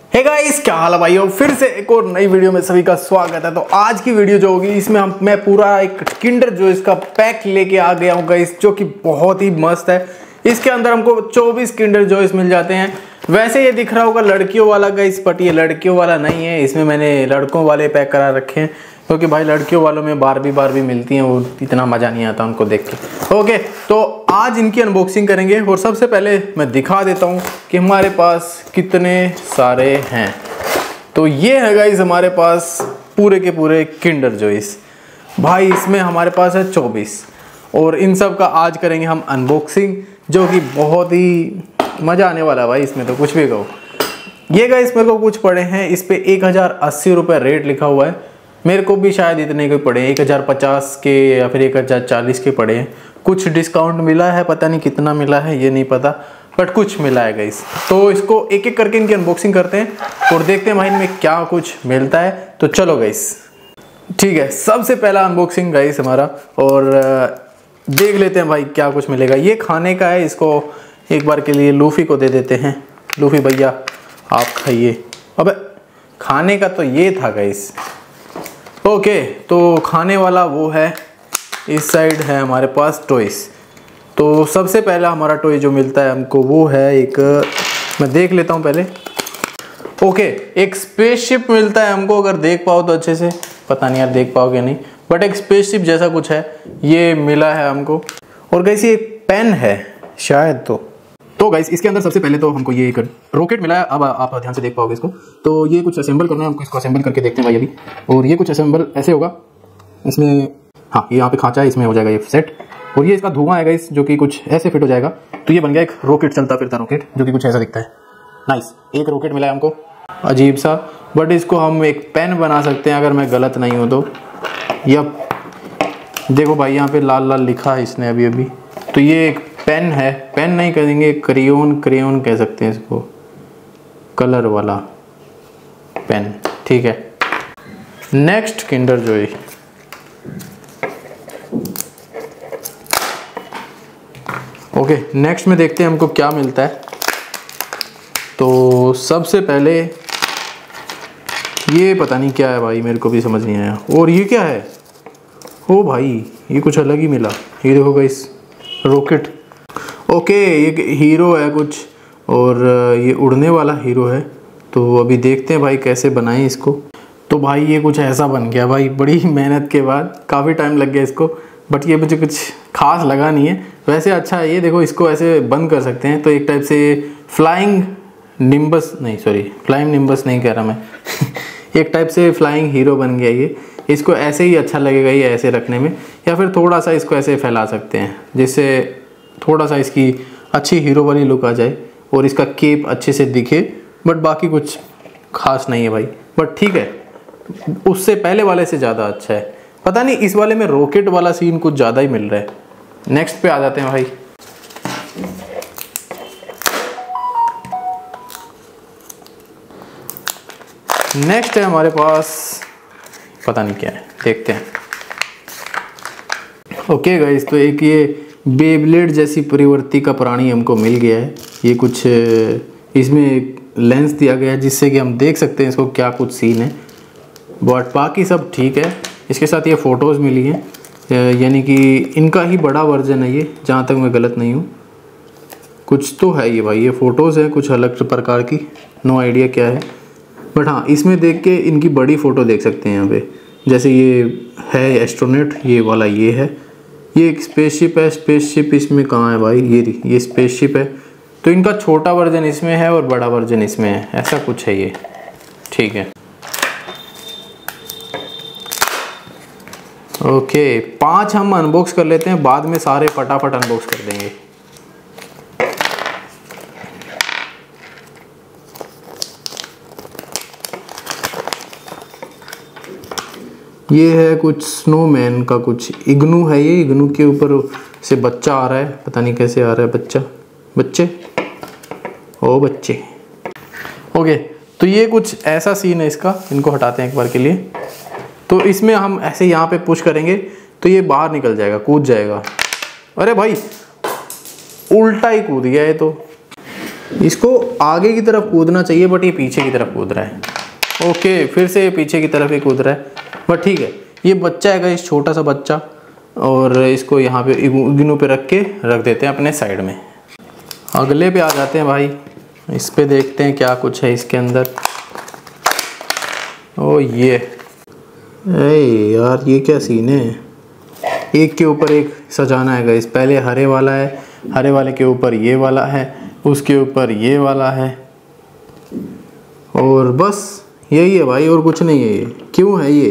Hey guys, क्या हाल है भाइयों। फिर से एक और नई वीडियो में सभी का स्वागत है। तो आज की वीडियो जो होगी इसमें मैं पूरा एक किंडर जो इसका पैक लेके आ गया हूँ गाइस, जो कि बहुत ही मस्त है। इसके अंदर हमको 24 किंडर जॉयस मिल जाते हैं। वैसे ये दिख रहा होगा लड़कियों वाला गाइस, बट ये लड़कियों वाला नहीं है। इसमें मैंने लड़कों वाले पैक करा रखे हैं, क्योंकि भाई लड़कियों वालों में बारबी मिलती हैं, वो इतना मज़ा नहीं आता उनको देख के। ओके, तो आज इनकी अनबॉक्सिंग करेंगे। और सबसे पहले मैं दिखा देता हूँ कि हमारे पास कितने सारे हैं। तो ये है गाइस हमारे पास पूरे के पूरे किंडर जॉयस। भाई इसमें हमारे पास है 24 और इन सब का आज करेंगे हम अनबॉक्सिंग, जो कि बहुत ही मज़ा आने वाला है भाई। इसमें तो कुछ भी कहो। ये गाइस मेरे को कुछ पड़े हैं, इस पर 1080 रुपये रेट लिखा हुआ है। मेरे को भी शायद इतने के पड़े हैं, 1050 के या फिर 1040 के पड़े हैं। कुछ डिस्काउंट मिला है, पता नहीं कितना मिला है ये नहीं पता, बट कुछ मिला है गाइस। तो इसको एक एक करके इनकी अनबॉक्सिंग करते हैं और देखते हैं भाई इनमें क्या कुछ मिलता है। तो चलो गाइस, ठीक है। सबसे पहला अनबॉक्सिंग गाइस हमारा, और देख लेते हैं भाई क्या कुछ मिलेगा। ये खाने का है, इसको एक बार के लिए लूफी को दे देते हैं। लूफी भैया आप खाइए। अबे खाने का तो ये था गाइस। ओके, तो खाने वाला वो है। इस साइड है हमारे पास टॉयस। तो सबसे पहला हमारा टॉय जो मिलता है हमको वो है एक, मैं देख लेता हूँ पहले। ओके, एक स्पेसशिप मिलता है हमको। अगर देख पाओ तो अच्छे से, पता नहीं यार देख पाओगे नहीं, बट एक स्पेसशिप जैसा कुछ है ये मिला है हमको। और गाइस ये एक पेन है शायद। तो गाइस इसके अंदर सबसे पहले तो हमको ये एक रॉकेट मिला है। अब आप ध्यान से देख पाओगे इसको। तो ये कुछ असेंबल करना है हमको, इसको असेंबल करके देखते हैं भाई अभी। और ये कुछ असेंबल ऐसे होगा। इसमें हाँ, ये यहाँ पे खांचा है, इसमें हो जाएगा ये सेट। और ये इसका धुआं है गाइस, जो कि कुछ ऐसे फिट हो जाएगा। तो ये बन गया एक रॉकेट, चलता फिरता रॉकेट, जो कि कुछ ऐसा दिखता है। नाइस, एक रॉकेट मिला है हमको अजीब सा, बट इसको हम एक पेन बना सकते हैं अगर मैं गलत नहीं हूँ तो। यप, देखो भाई यहाँ पे लाल लाल लिखा है इसने अभी। तो ये एक पेन है, पेन नहीं कहेंगे, क्रेयोन कह सकते हैं इसको, कलर वाला पेन। ठीक है, next Kinder Joy. Okay, next में देखते हैं हमको क्या मिलता है। तो सबसे पहले ये पता नहीं क्या है भाई, मेरे को भी समझ नहीं आया। और ये क्या है? ओ भाई ये कुछ अलग ही मिला। ये देखो गाइस, रॉकेट। ओके, ये हीरो है कुछ, और ये उड़ने वाला हीरो है। तो अभी देखते हैं भाई कैसे बनाएं इसको। तो भाई ये कुछ ऐसा बन गया भाई, बड़ी मेहनत के बाद, काफ़ी टाइम लग गया इसको, बट ये मुझे कुछ खास लगा नहीं है। वैसे अच्छा है ये, देखो इसको ऐसे बंद कर सकते हैं। तो एक टाइप से फ्लाइंग निम्बस नहीं कह रहा मैं एक टाइप से फ्लाइंग हीरो बन गया ये। इसको ऐसे ही अच्छा लगेगा ये ऐसे रखने में, या फिर थोड़ा सा इसको ऐसे फैला सकते हैं, जिससे थोड़ा सा इसकी अच्छी हीरो वाली लुक आ जाए और इसका केप अच्छे से दिखे। बट बाकी कुछ खास नहीं है भाई, बट ठीक है, उससे पहले वाले से ज़्यादा अच्छा है। पता नहीं इस वाले में रॉकेट वाला सीन कुछ ज़्यादा ही मिल रहा है। नेक्स्ट पे आ जाते हैं भाई। नेक्स्ट है हमारे पास, पता नहीं क्या है, देखते हैं। ओके गाइस, तो एक ये बेब्लेड जैसी परिवर्ती का प्राणी हमको मिल गया है। ये कुछ इसमें लेंस दिया गया है, जिससे कि हम देख सकते हैं इसको क्या कुछ सीन है। बट बाकी सब ठीक है। इसके साथ ये फ़ोटोज़ मिली हैं, यानी कि इनका ही बड़ा वर्जन है ये, जहाँ तक मैं गलत नहीं हूँ। कुछ तो है ये भाई, ये फ़ोटोज़ हैं कुछ अलग प्रकार की, नो आइडिया क्या है। बट हाँ, इसमें देख के इनकी बड़ी फ़ोटो देख सकते हैं यहाँ पे। जैसे ये है एस्ट्रोनॉट, ये वाला ये है। ये एक स्पेसशिप है। स्पेसशिप इसमें कहाँ है भाई? ये स्पेसशिप है। तो इनका छोटा वर्जन इसमें है और बड़ा वर्जन इसमें है, ऐसा कुछ है ये। ठीक है, ओके, 5 हम अनबॉक्स कर लेते हैं, बाद में सारे फटाफट अनबॉक्स कर देंगे। ये है कुछ स्नोमैन का, कुछ इग्नू है ये। इग्नू के ऊपर से बच्चा आ रहा है, पता नहीं कैसे आ रहा है बच्चे। ओके, तो ये कुछ ऐसा सीन है इसका। इनको हटाते हैं एक बार के लिए। तो इसमें हम ऐसे यहाँ पे पुश करेंगे तो ये बाहर निकल जाएगा, कूद जाएगा। अरे भाई उल्टा ही कूद गया ये तो। इसको आगे की तरफ कूदना चाहिए बट ये पीछे की तरफ कूद रहा है। ओके, फिर से ये पीछे की तरफ ही कूद रहा है, बट ठीक है। ये बच्चा है गाइस, छोटा सा बच्चा, और इसको यहाँ पे इग्नू पे रख के रख देते हैं अपने साइड में। अगले पे आ जाते हैं भाई, इस पे देखते हैं क्या कुछ है इसके अंदर। ओ ये यार, ये क्या सीन है, एक के ऊपर एक सजाना है गाइस। पहले हरे वाला है, हरे वाले के ऊपर ये वाला है, उसके ऊपर ये वाला है, और बस यही है भाई, और कुछ नहीं है। ये क्यों है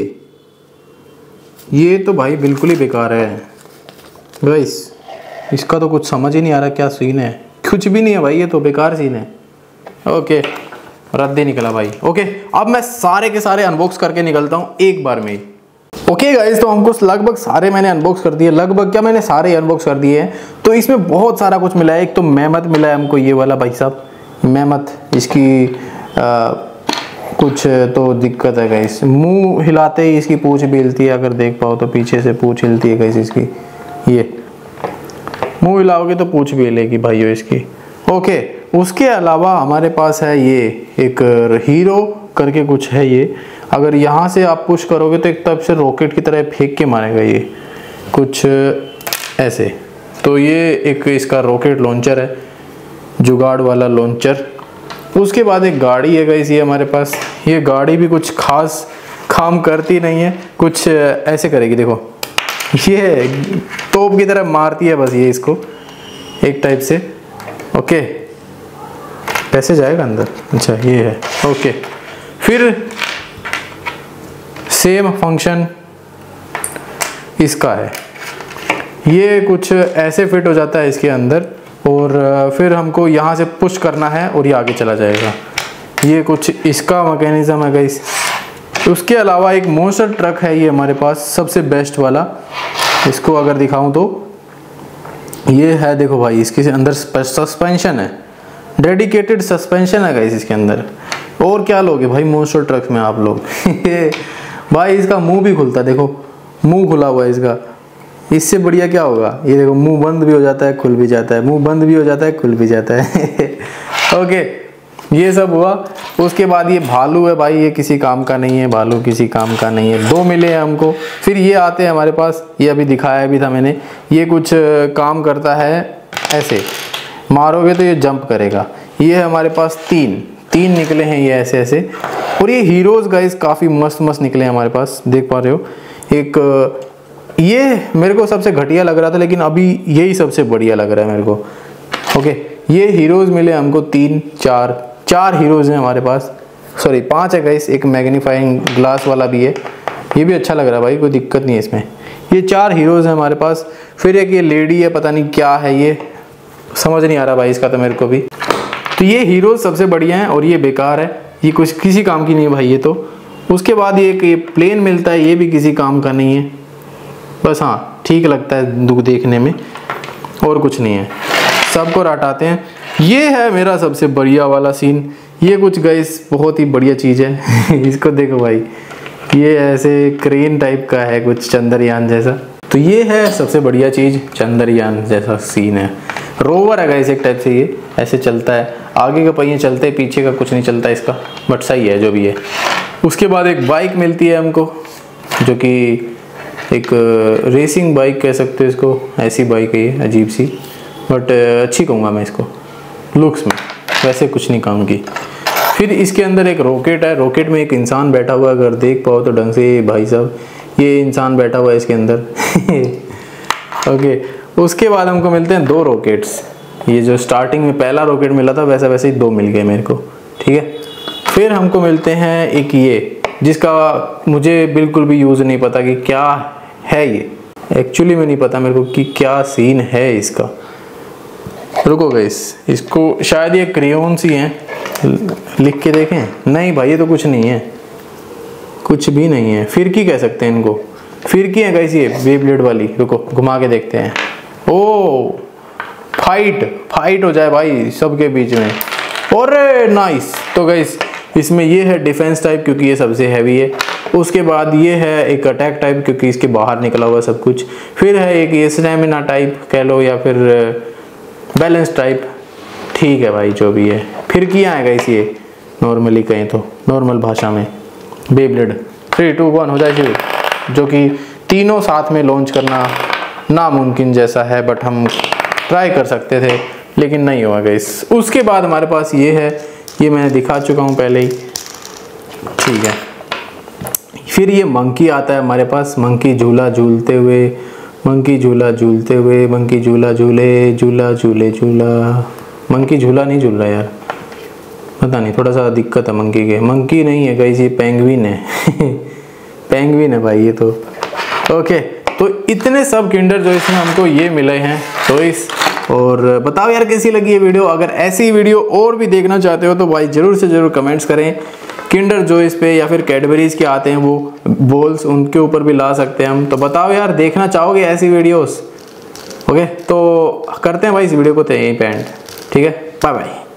ये तो भाई बिल्कुल ही बेकार है गाइस। इसका तो कुछ समझ ही नहीं आ रहा क्या सीन है, कुछ भी नहीं है भाई, ये तो बेकार सीन है। ओके, रद्द ही निकला भाई। ओके, अब मैं सारे के सारे अनबॉक्स करके निकलता हूँ एक बार में ही। ओके गाइस, तो हमको लगभग सारे मैंने अनबॉक्स कर दिए, लगभग क्या मैंने सारे अनबॉक्स कर दिए हैं। तो इसमें बहुत सारा कुछ मिला है। एक तो मेहमत मिला है हमको, ये वाला भाई साहब मेहमत, इसकी कुछ तो दिक्कत है गाइस, मुंह हिलाते ही इसकी पूंछ भी हिलती है, अगर देख पाओ तो पीछे से पूंछ हिलती है गाइस इसकी। ये मुंह हिलाओगे तो पूंछ भी हिलेगी भाइयों इसकी। ओके, उसके अलावा हमारे पास है ये एक हीरो करके कुछ है। ये अगर यहाँ से आप पुश करोगे तो एक तरफ से रॉकेट की तरह फेंक के मारेगा ये कुछ ऐसे। तो ये एक इसका रॉकेट लॉन्चर है, जुगाड़ वाला लॉन्चर। उसके बाद एक गाड़ी है गाइस ये हमारे पास। ये गाड़ी भी कुछ खास काम करती नहीं है, कुछ ऐसे करेगी, देखो ये तोप की तरह मारती है बस ये इसको एक टाइप से। ओके, कैसे जाएगा अंदर, अच्छा ये है। ओके, फिर सेम फंक्शन इसका है, ये कुछ ऐसे फिट हो जाता है इसके अंदर, और फिर हमको यहाँ से पुश करना है और ये आगे चला जाएगा। ये कुछ इसका मैकेनिज्म है गाइस। उसके अलावा एक मॉन्स्टर ट्रक है ये हमारे पास, सबसे बेस्ट वाला। इसको अगर दिखाऊं तो ये है, देखो भाई इसके अंदर सस्पेंशन है, डेडिकेटेड सस्पेंशन है गाइस इसके अंदर। और क्या लोगे भाई मॉन्स्टर ट्रक में आप लोग भाई इसका मुंह भी खुलता है, देखो मुंह खुला हुआ है इसका, इससे बढ़िया क्या होगा। ये देखो मुंह बंद भी हो जाता है, खुल भी जाता है, मुंह बंद भी हो जाता है, खुल भी जाता है ओके, ये सब हुआ। उसके बाद ये भालू है भाई, ये किसी काम का नहीं है, भालू किसी काम का नहीं है। 2 मिले हैं हमको। फिर ये आते हैं हमारे पास, ये अभी दिखाया भी था मैंने, ये कुछ काम करता है ऐसे, मारोगे तो ये जंप करेगा। ये है हमारे पास 3 निकले हैं ये ऐसे ऐसे। और ये हीरोज गाइस काफ़ी मस्त मस्त निकले हैं हमारे पास, देख पा रहे हो। एक ये मेरे को सबसे घटिया लग रहा था, लेकिन अभी यही सबसे बढ़िया लग रहा है मेरे को। ओके, ये हीरोज मिले हमको 4 हीरोज हैं हमारे पास, सॉरी 5 है गाइस। एक मैग्नीफाइंग ग्लास वाला भी है, ये भी अच्छा लग रहा है भाई, कोई दिक्कत नहीं है इसमें। ये 4 हीरोज हैं हमारे पास। फिर एक ये लेडी है, पता नहीं क्या है ये, समझ नहीं आ रहा भाई इसका तो मेरे को भी। तो ये हीरोज सबसे बढ़िया हैं और ये बेकार है, ये कुछ किसी काम की नहीं है भाई ये तो। उसके बाद ये प्लेन मिलता है, ये भी किसी काम का नहीं है, बस हाँ ठीक लगता है दुख देखने में, और कुछ नहीं है, सबको रटाते हैं। ये है मेरा सबसे बढ़िया वाला सीन, ये कुछ गाइस बहुत ही बढ़िया चीज़ है इसको देखो भाई, ये ऐसे क्रेन टाइप का है, कुछ चंद्रयान जैसा। तो ये है सबसे बढ़िया चीज़, चंद्रयान जैसा सीन है। रोवर है गाइस एक टाइप से, ये ऐसे चलता है, आगे के पहिए चलते हैं, पीछे का कुछ नहीं चलता इसका, बट सही है जो भी है। उसके बाद एक बाइक मिलती है हमको, जो कि एक रेसिंग बाइक कह सकते हो इसको, ऐसी बाइक है ये अजीब सी, बट अच्छी कहूँगा मैं इसको लुक्स में, वैसे कुछ नहीं काम की। फिर इसके अंदर एक रॉकेट है, रॉकेट में एक इंसान बैठा हुआ है, अगर देख पाओ तो ढंग से भाई साहब, ये इंसान बैठा हुआ है इसके अंदर ओके, उसके बाद हमको मिलते हैं 2 रॉकेट्स। ये जो स्टार्टिंग में पहला रॉकेट मिला था वैसा वैसे ही 2 मिल गए मेरे को, ठीक है। फिर हमको मिलते हैं एक ये, जिसका मुझे बिल्कुल भी यूज़ नहीं पता कि क्या है ये, एक्चुअली में नहीं पता मेरे को कि क्या सीन है इसका। रुको गाइस, इसको शायद ये क्रेयॉन्स ही हैं, लिख के देखें। नहीं भाई ये तो कुछ नहीं है, कुछ भी नहीं है, फिरकी कह सकते हैं इनको, फिरकी है गाइस ये बेब्लेड वाली। रुको घुमा के देखते हैं। ओ फाइट हो जाए भाई सबके बीच में, और नाइस। तो गाइस इसमें ये है डिफेंस टाइप, क्योंकि ये सबसे हैवी है। उसके बाद ये है एक अटैक टाइप, क्योंकि इसके बाहर निकला हुआ सब कुछ। फिर है एक ये स्टैमिना टाइप कह लो, या फिर बैलेंस टाइप, ठीक है भाई, जो भी है। फिर किया है गाइस ये, नॉर्मली कहें तो, नॉर्मल भाषा में बेब्लेड 3, 2, 1 हो जाए शुरू, जो कि तीनों साथ में लॉन्च करना नामुमकिन जैसा है, बट हम ट्राई कर सकते थे लेकिन नहीं हुआ गाइस। उसके बाद हमारे पास ये है, ये मैंने दिखा चुका हूँ पहले ही, ठीक है। फिर ये मंकी आता है हमारे पास, मंकी झूला झूलते हुए, मंकी झूला झूलते हुए, मंकी झूला झूले, झूला झूले झूला, मंकी झूला नहीं झूल रहा यार, पता नहीं, थोड़ा सा दिक्कत है मंकी के। मंकी नहीं है गाइस, ये पेंगुइन है पेंगुइन है भाई ये तो। ओके, तो इतने सब किंडर जो इसमें हमको ये मिले हैं टॉयज। और बताओ यार कैसी लगी ये वीडियो। अगर ऐसी वीडियो और भी देखना चाहते हो तो भाई ज़रूर से ज़रूर कमेंट्स करें। किंडर जॉयस पे या फिर कैडबरीज के आते हैं वो बॉल्स, उनके ऊपर भी ला सकते हैं हम। तो बताओ यार, देखना चाहोगे ऐसी वीडियोस? ओके, तो करते हैं भाई इस वीडियो को तो यहीं पे एंड। ठीक है, बाय बाय।